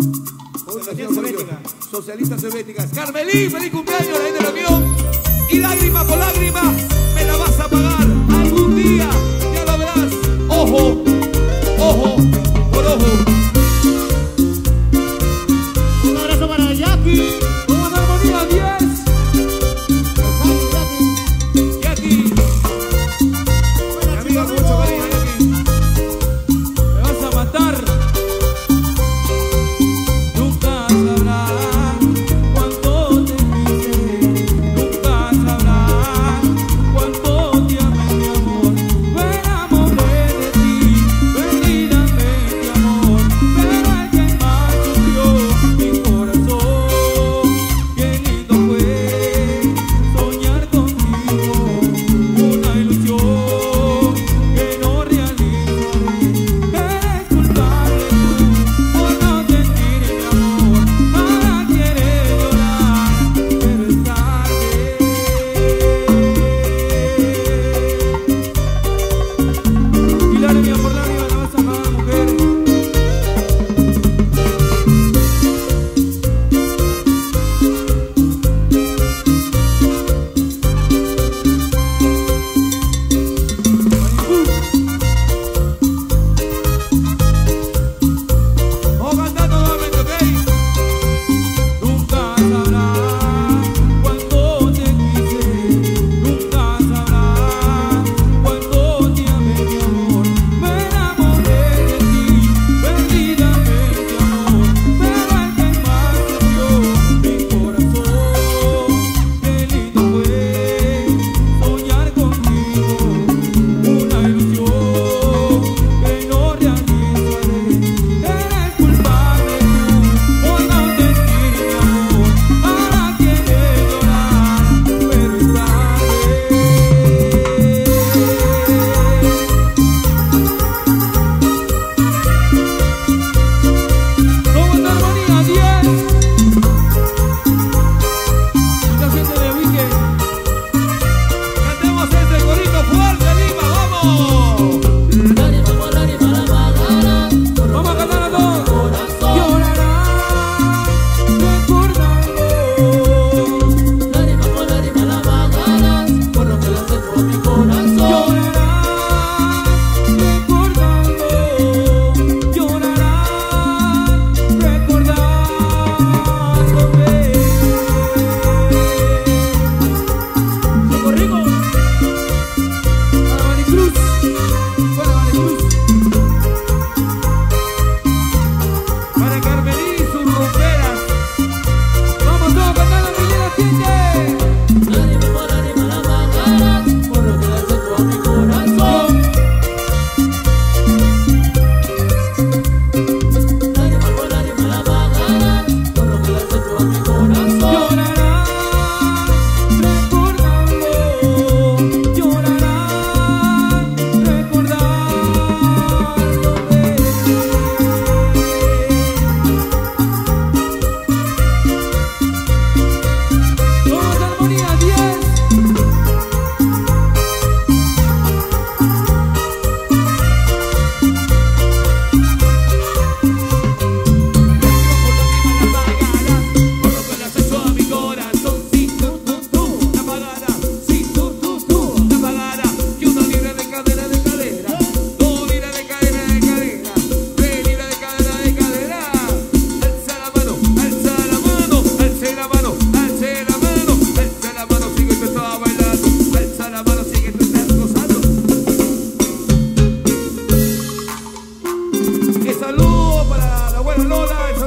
Socialistas soviéticas. Carmelí, feliz cumpleaños, la gente de la Unión. Y lágrima por lágrima, me la vas a pagar algún día, ya lo verás. Ojo, ojo por ojo. Un abrazo para Jackie. Con armonía 10. Jackie. Mi amiga con mucho cariño, Jackie. Me vas a matar.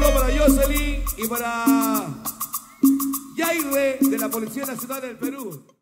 Y para Jaime de la Policía Nacional del Perú.